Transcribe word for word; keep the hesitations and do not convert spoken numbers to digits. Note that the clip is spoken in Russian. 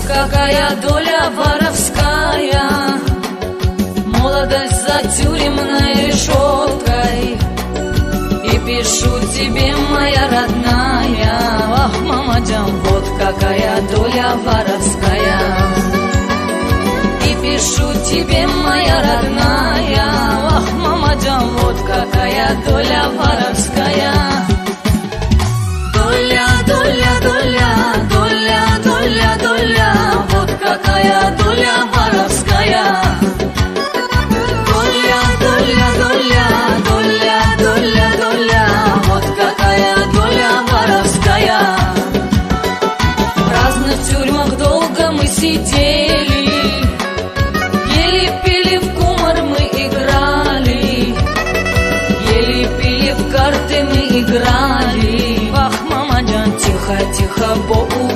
какая доля воровская, молодость за тюремной решеткой. И пишу тебе, моя родная, ах, мамаджан, вот какая доля воровская. И пишу тебе, моя родная, ах, мамаджан, вот какая доля воровская. Доля, доля, доля, доля, доля, доля, вот какая доля воровская. Доля, доля, доля, доля, доля, доля, вот какая доля воровская. В разных тюрьмах долго мы сидели, ели, пили, в кумар мы играли, ели, пили, в карты мы играли. Ах, мамаджан, тихо, тихо, Богу